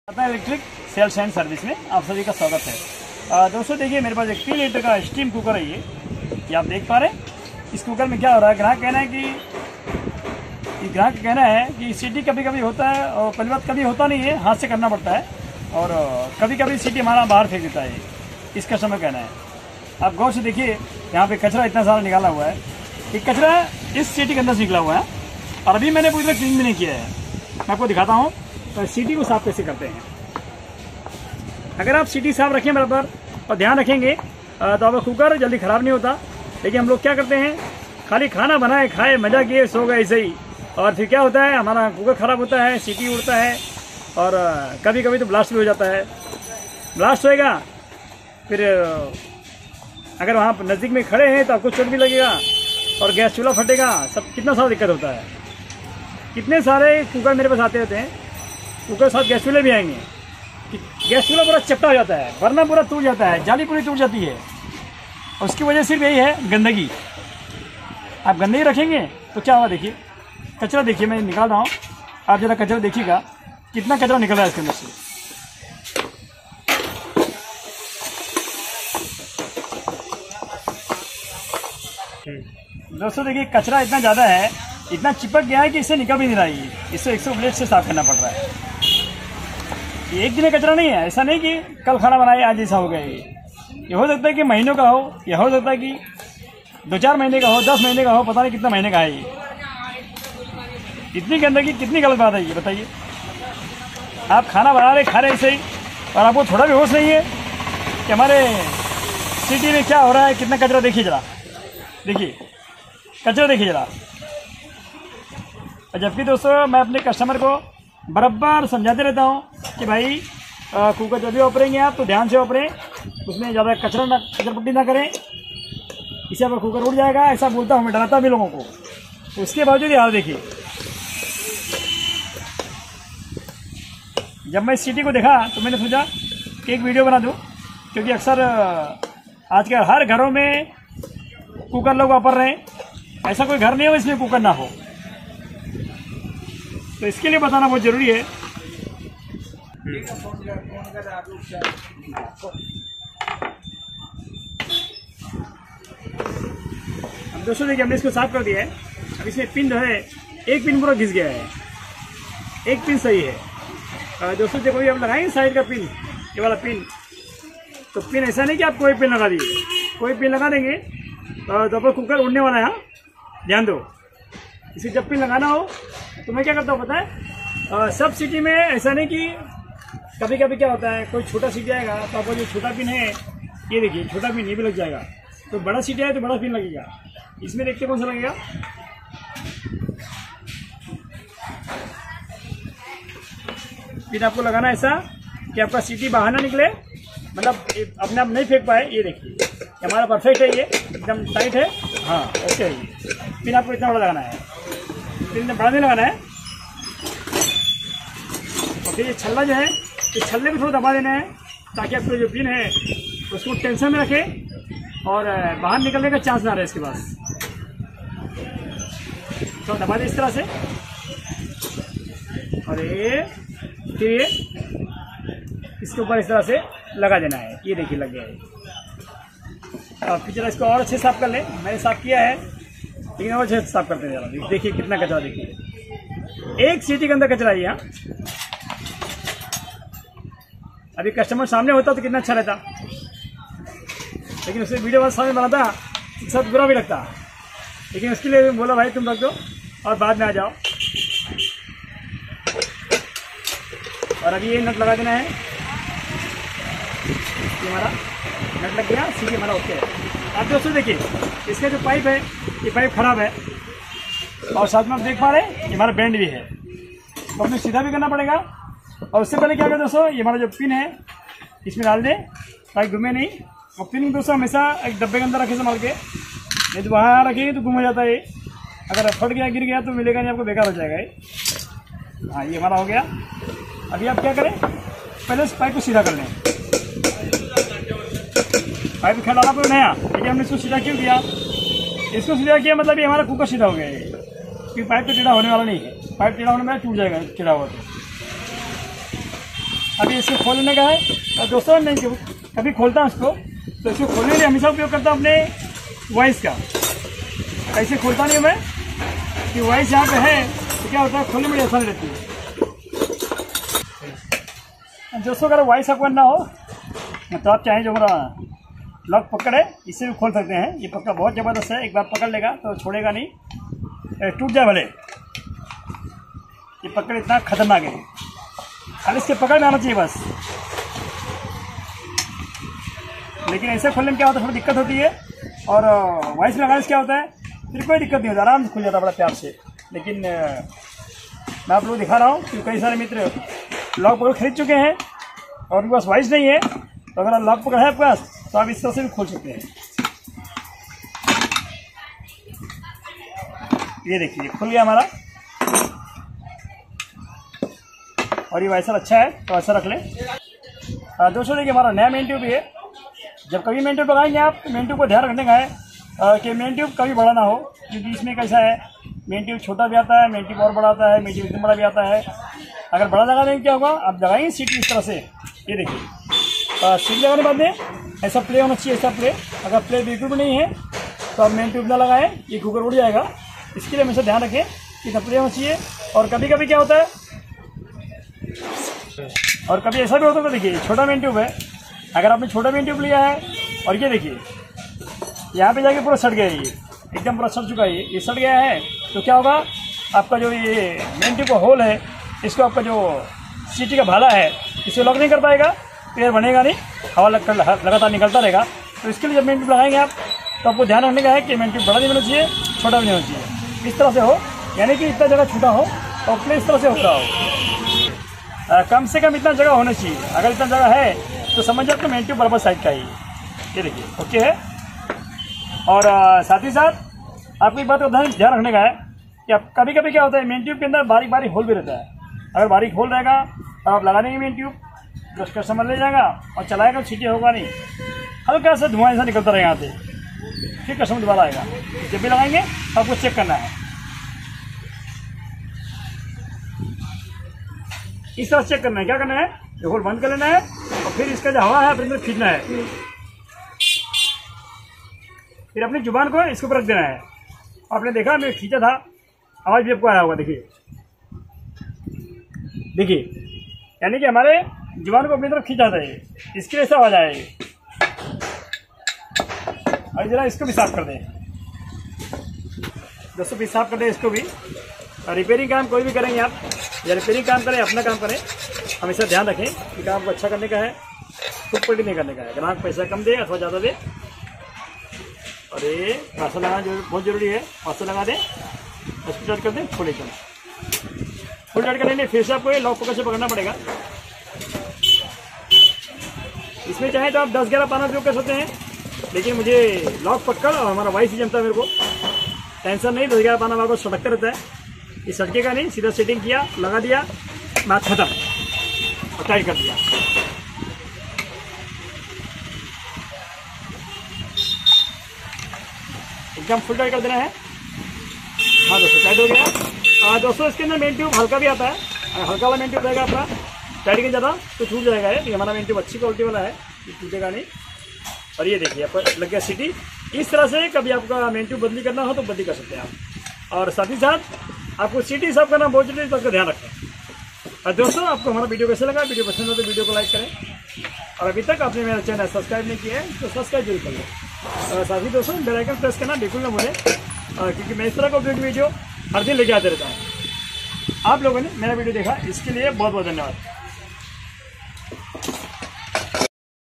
अपना electric sales and service में आप सभी का स्वागत है। दोस्तों देखिए, मेरे पास एक 3 लीटर का स्टीम कुकर है। ये आप देख पा रहे हैं। इस कुकर में क्या हो रहा है, ग्राहक कहना है कि सीटी कभी कभी होता है और पहली बात कभी होता नहीं है, हाथ से करना पड़ता है और कभी कभी सीटी हमारा बाहर फेंक देता है। इसका कस्टमर कहना है। आप गौर से देखिए, यहाँ पे कचरा इतना सारा निकाला हुआ है। ये कचरा इस सीटी के अंदर से निकला हुआ है और अभी मैंने पूरी तरह क्लीन भी नहीं किया है। मैं आपको दिखाता हूँ तो सीटी को साफ कैसे करते हैं। अगर आप सीटी साफ रखें बराबर और ध्यान रखेंगे तो आपका कुकर जल्दी ख़राब नहीं होता। लेकिन हम लोग क्या करते हैं, खाली खाना बनाए, खाए, मजा किए, सो गए ऐसे ही, और फिर क्या होता है, हमारा कुकर ख़राब होता है, सीटी उड़ता है और कभी कभी तो ब्लास्ट भी हो जाता है। ब्लास्ट होएगा, फिर अगर वहाँ नज़दीक में खड़े हैं तो आपको चोट भी लगेगा और गैस चूल्हा फटेगा, सब कितना सारा दिक्कत होता है। कितने सारे कुकर मेरे पास आते रहते हैं, कुकर साथ गैस चूल्हे भी आएंगे। गैस चूल्हा पूरा चपटा हो जाता है, वरना पूरा टूट जाता है, जाली पूरी टूट जाती है। और उसकी वजह सिर्फ यही है, गंदगी। आप गंदगी रखेंगे तो क्या होगा, देखिए कचरा देखिए, मैं निकाल रहा हूँ, आप ज़रा कचरा देखिएगा कितना कचरा निकल रहा है इसके अंदर से। दोस्तों देखिए, कचरा इतना ज़्यादा है, इतना चिपक गया है कि इससे निकल भी नहीं रहा है। इससे 100 ब्लेड से साफ करना पड़ रहा है। ये एक दिन का कचरा नहीं है, ऐसा नहीं कि कल खाना बनाए आज ऐसा हो गया। ये हो सकता है कि महीनों का हो, या हो सकता है कि 2-4 महीने का हो, 10 महीने का हो, पता नहीं कितना महीने का है। ये इतनी गंदगी, कितनी गलत बात है ये, बताइए। आप खाना बना रहे, खा रहे ऐसे ही, और आपको थोड़ा भी होश नहीं है कि हमारे सिटी में क्या हो रहा है, कितना कचरा। देखिए जरा, देखिए कचरा देखिए जरा। और जबकि दोस्तों मैं अपने कस्टमर को बराबर समझाते रहता हूँ कि भाई कुकर जब भी ऑपरेंगे आप तो ध्यान से ऑपरें, उसमें ज़्यादा कचरा पट्टी ना करें, इससे आपका कुकर उड़ जाएगा। ऐसा बोलता हूँ मैं, डराता भी लोगों को। तो उसके बावजूद यार देखिए, जब मैं सिटी को देखा तो मैंने सोचा कि एक वीडियो बना दूँ, क्योंकि अक्सर आजकल हर घरों में कुकर लोग वापर रहे हैं। ऐसा कोई घर नहीं हो इसमें कुकर ना हो, तो इसके लिए बताना बहुत ज़रूरी है। अब दोस्तों देखिए, हमने इसको साफ कर दिया है। अब इसमें पिन जो है, एक पिन पूरा घिस गया है, एक पिन सही है। दोस्तों देखो, ये हम लगाएंगे साइड का पिन, ये वाला पिन। तो पिन ऐसा नहीं कि आप कोई पिन लगा दीजिए, कोई पिन लगा देंगे तो पर कुकर उड़ने वाला है। हाँ ध्यान दो, इसे जब पिन लगाना हो तो मैं क्या करता हूँ पता है, सब सिटी में ऐसा नहीं कि कभी कभी क्या होता है, कोई छोटा सीटी आएगा तो आपको जो छोटा पिन है, ये देखिए छोटा पिन, ये भी लग जाएगा। तो बड़ा सीटी आए तो बड़ा पिन लगेगा। इसमें देखते कौन सा लगेगा। पिन आपको लगाना ऐसा कि आपका सीटी बाहर ना निकले, मतलब अपने आप नहीं फेंक पाए। ये देखिए, हमारा परफेक्ट है, ये एकदम टाइट है। हाँ ओके है। ये पिन आपको इतना बड़ा लगाना है, पिन बड़ा नहीं लगाना है। और फिर ये छल्ला जो है, ये छल्ले को थोड़ा दबा देना है, ताकि आपको जो पिन है उसको टेंशन में रखे और बाहर निकलने का चांस ना रहे इसके पास। तो दबा दे इस तरह से, और ये फिर ये इसके ऊपर इस तरह से लगा देना है। ये देखिए लग गया है। अब फिर जरा इसको और अच्छे साफ कर ले। मैंने साफ किया है, लेकिन और अच्छे साफ करते हैं जरा। देखिए कितना कचरा, देखिए एक सीटी के अंदर कचरा है। यहाँ अभी कस्टमर सामने होता तो कितना अच्छा रहता, लेकिन उससे वीडियो सामने बनाता सब बुरा भी लगता। लेकिन उसके लिए बोला भाई तुम रख दो और बाद में आ जाओ। और अभी ये नट लगा देना है। ये हमारा नट लग गया, सीटी हमारा ओके है। आप दोस्तों देखिए, इसका जो पाइप है, ये पाइप खराब है और साथ में आप देख पा रहे हैं ये हमारा बैंड भी है, तो हमें सीधा भी करना पड़ेगा। और उससे पहले क्या करें दोस्तों, ये हमारा जो पिन है इसमें डाल दें ताकि घूमे नहीं। और पिन दोस्तों हमेशा एक डब्बे के अंदर रखे संभाल के, नहीं तो वहाँ रखेंगे तो गुम हो जाता है। अगर फट गया, गिर गया तो मिलेगा नहीं, आपको बेकार हो जाएगा ये। हाँ ये हमारा हो गया। अभी आप क्या करें, पहले इस पाइप को सीधा कर लें। पाइप ख्याल आना कोई नया, लेकिन हमने इसको सीधा क्यों किया, इसको सीधा किया मतलब ये हमारा कुकर सीधा हो गया है, क्योंकि पाइप तो टेढ़ा होने वाला नहीं है। पाइप टेढ़ा होने में टूट जाएगा टेढ़ा हुआ तो। अभी इसको खोलने का है। और दोस्तों मैं कभी खोलता हूँ इसको, तो इसको खोलने के लिए हमेशा उपयोग करता हूँ अपने वाइस का। ऐसे खोलता नहीं मैं कि वाइस यहाँ पे है तो क्या होता है, खोलने में आसानी रहती है। दोस्तों अगर वाइस आपको ना हो तो आप चाहें जो हमारा लॉक पकड़ है इससे भी खोल सकते हैं। ये पक्का बहुत ज़बरदस्त है, एक बार पकड़ लेगा तो छोड़ेगा नहीं, टूट जाए भले। ये पकड़ इतना खतरनाक है, खाली इसके पकड़ में आना चाहिए बस। लेकिन ऐसे खोलने में क्या होता है, थोड़ी दिक्कत होती है। और वाइस में लगाने से क्या होता है, फिर कोई दिक्कत नहीं होता, आराम से खुल जाता है बड़ा प्यार से। लेकिन मैं आप लोग दिखा रहा हूँ कि कई सारे मित्र लॉक पकड़ खरीद चुके हैं और उनके पास वाइस नहीं है, तो अगर लॉक पकड़ है आपके पास तो आप इस तरह से भी खोल सकते हैं। ये देखिए खुल गया हमारा। और ये वाइसर अच्छा है तो ऐसा रख लें। दोस्तों देखिए हमारा नया मेन ट्यूब भी है। जब कभी मेन ट्यूब लगाएंगे आप तो मेन ट्यूब को ध्यान रखने का है कि मेन ट्यूब कभी बड़ा ना हो, क्योंकि इसमें कैसा है मेन ट्यूब छोटा भी आता है, मेन ट्यूब और बड़ा आता है, मेन ट्यूब एकदम बड़ा भी आता है। अगर बड़ा लगा देंगे क्या होगा, आप लगाएंगे सीटी इस तरह से। ये देखिए सीट लगाने के बाद में ऐसा प्ले होना चाहिए, ऐसा प्ले। अगर प्ले बिल्कुल भी नहीं है तो आप मेन ट्यूब ना लगाएं, ये कुकर उड़ जाएगा। इसके लिए हमेशा ध्यान रखें कि इतना प्ले होना चाहिए। और कभी कभी क्या होता है, और कभी ऐसा भी होता है, देखिए छोटा मेन ट्यूब है, अगर आपने छोटा मेन ट्यूब लिया है और ये देखिए यहाँ पे जाके पूरा सट गया, ये एकदम पूरा सट चुका है, ये सट गया है, तो क्या होगा आपका जो ये मेन ट्यूब का होल है, इसको आपका जो सीटी का भाला है इसे लॉक नहीं कर पाएगा, एयर बनेगा नहीं, हवा लगातार निकलता रहेगा। तो इसके लिए जब मेन ट्यूब लगाएंगे आप तो आपको ध्यान रखने का है कि मेन ट्यूब बड़ा नहीं होना चाहिए, छोटा भी नहीं होना चाहिए, इस तरह से हो, यानी कि इतना जगह छोटा हो और प्ले इस तरह से होता हो। कम से कम इतना जगह होना चाहिए। अगर इतना जगह है तो समझिए आपको मेन ट्यूब बराबर साइज का ही। ये देखिए ओके है। और साथ ही साथ आपको एक बात का ध्यान रखने का है कि आप कभी कभी क्या होता है मेन ट्यूब के अंदर बारीक बारीक होल भी रहता है। अगर बारीक होल रहेगा तो आप लगा देंगे मेन ट्यूब, तो कस्टमर ले जाएगा और चलाएगा, छींटे होगा नहीं, हल्का सा धुआं ऐसा निकलता रहेगा यहाँ से, फिर कस्टमर दोबारा आएगा। जब भी लगाएंगे तो आपको चेक करना है, इस तरह चेक करना है। क्या करना है, ये होल बंद कर लेना है और फिर इसका जो हवा है अपने अंदर खींचना है, फिर अपनी जुबान को इसके ऊपर रख देना है। आपने देखा मैं खींचा था, आवाज भी आपको आया होगा। देखिए देखिए, यानी कि हमारे जुबान को अपनी तरफ खींचा था, ये इसके लिए ऐसा आवाज आया। और जरा इसको भी साफ कर दें दोस्तों, भी साफ कर दें इसको भी। रिपेयरिंग काम कोई भी करेंगे आप, या रिपेयरिंग काम करें अपना काम करें, हमेशा ध्यान रखें कि काम को अच्छा करने का है, खुद पलटी नहीं करने का है। ग्राहक पैसा कम दे अथवा ज़्यादा दे। और ये पासा लगाना बहुत जरूरी है, पासा लगा दें, स्टार्ट कर दें, फुल स्टार्ट करने के लिए फिर से आपको ये लॉक पकड़ से पकड़ना पड़ेगा। इसमें चाहे तो आप 10-11 पाना उपयोग कर सकते हैं, लेकिन मुझे लॉक पकड़ और हमारा वाइस ही जमता है। मेरे को टेंशन नहीं, 10-11 पाना हमारे को सटकता रहता है, ये सटके का नहीं, सीधा सेटिंग किया, लगा दिया, मैच खत्म और टाइट कर दिया। एकदम फुल टाइट कर देना है। हाँ दोस्तों टाइट हो गया। दोस्तों इसके अंदर मेन ट्यूब हल्का भी आता है, हल्का वाला मेन ट्यूब रहेगा आपका, टाइट के ज़्यादा तो छूट जाएगा। ये हमारा मेन ट्यूब अच्छी क्वालिटी वाला है, ये टूटेगा नहीं। और ये देखिए आपका लग गया सीटी। इस तरह से कभी आपका मेन ट्यूब बदली करना हो तो बदली कर सकते हैं आप। और साथ ही साथ आपको सीटी साफ करना बहुत जरूरी है, तो उसका ध्यान रखें। और दोस्तों आपको हमारा वीडियो कैसे लगा, वीडियो पसंद हो तो वीडियो को लाइक करें। और अभी तक आपने मेरा चैनल सब्सक्राइब नहीं किया है तो सब्सक्राइब जरूर कर लें। और साथ ही दोस्तों बेल आइकन प्रेस करना बिल्कुल ना भूलें, क्योंकि मैं इस तरह का उपयोगी वीडियो हर दिन लेके आते रहता हूँ। आप लोगों ने मेरा वीडियो देखा इसके लिए बहुत बहुत धन्यवाद।